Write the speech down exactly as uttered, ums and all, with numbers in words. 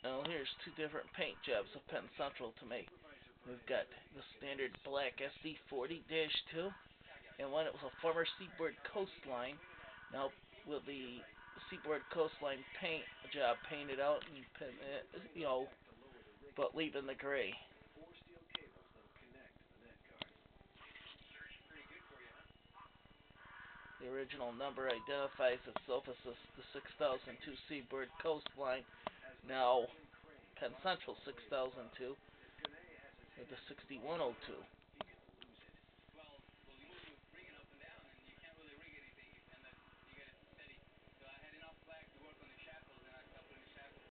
Now here's two different paint jobs of Penn Central to make. We've got the standard black S D forty dash two, and one that was a former Seaboard Coastline. Now with the Seaboard Coastline paint job painted out and you know, but leaving the gray. The original number identifies itself as the, the six thousand two Seaboard Coastline. Now Penn Central six thousand two with the sixty-one oh two.